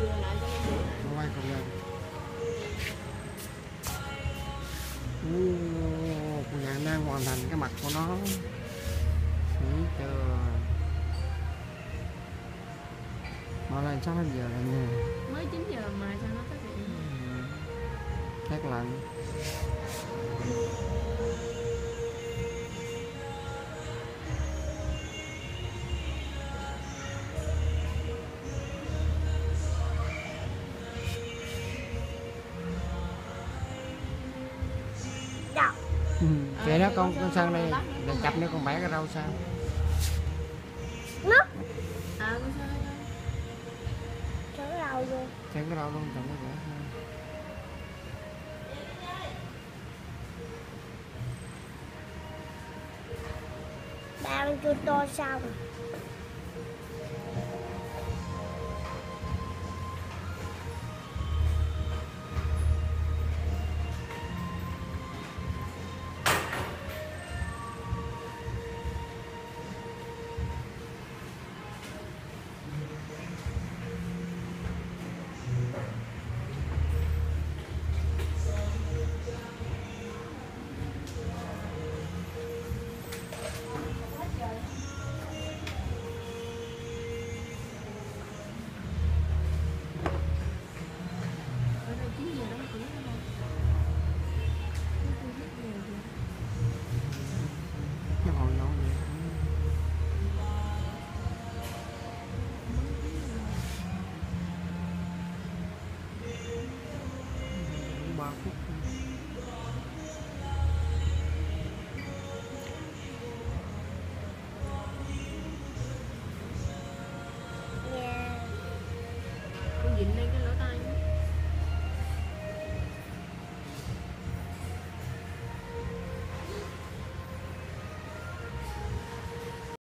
chừa lại cho em được. Nó quay không lên. Cô Nhạn đang hoàn thành cái mặt của nó. Thấy chưa? Mở lên sắp hết giờ rồi nha. Mới 9 giờ mà sao nó tắt điện? Chắc lạnh. Kệ nó con sang đây để chập nữa con bẻ cái rau sao? Nó À con sao đây? chở đầu rồi. Chém cái rau luôn chẳng có dễ. Ba ăn chưa to xong. Ở đây 9 giờ đó cũng không? Cái hồi nhỏ vậy. Cũng 3 phút. Nha. Con dịnh lên cái